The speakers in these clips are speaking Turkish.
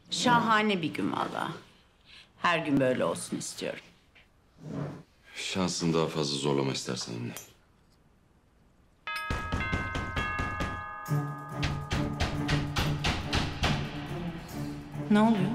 Şahane bir gün valla. Her gün böyle olsun istiyorum. Şansını daha fazla zorlama istersen anne. Ne oluyor?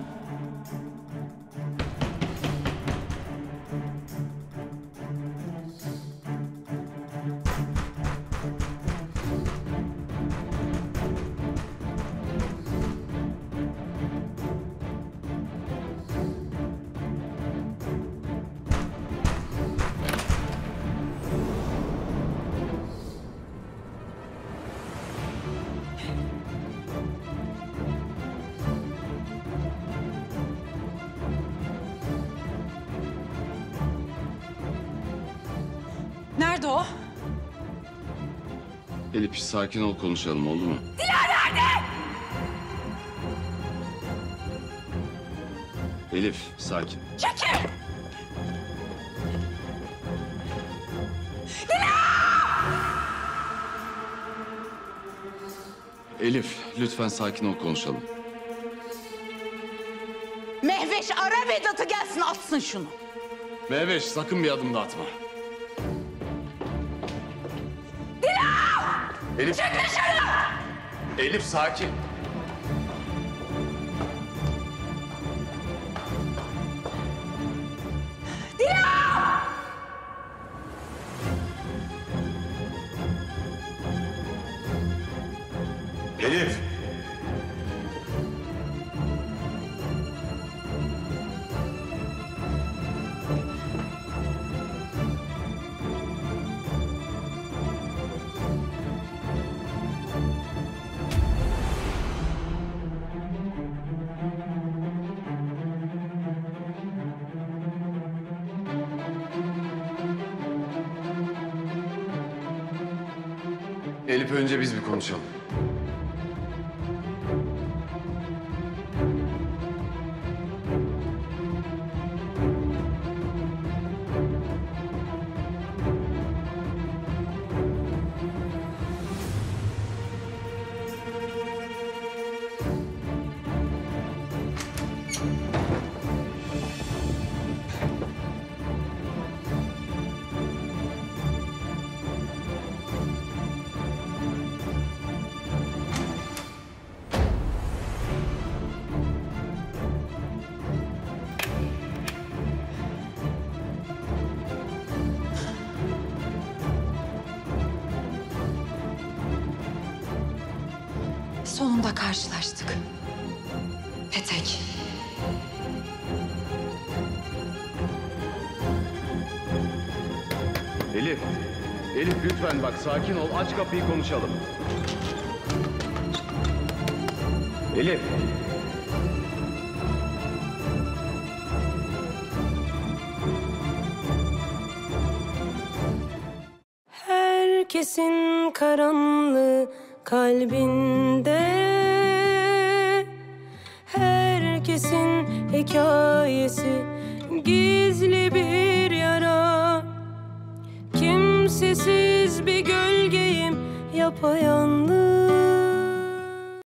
Nerede o? Elif sakin ol, konuşalım, oldu mu? Dilan nerede? Elif sakin. Çekil! Elif lütfen sakin ol, konuşalım. Mehveş ara Vedat'ı gelsin atsın şunu. Mehveş sakın bir adım da atma. Dilan! Elif. Çık dışarı! Elif sakin. Dilan! Elif. Elif önce biz bir konuşalım. Sonunda karşılaştık. Petek. Elif. Elif lütfen bak sakin ol, aç kapıyı konuşalım. Elif. Herkesin karanlığı kalbinde, herkesin hikayesi gizli bir yara. Kimsesiz bir gölgeyim yapayalnız,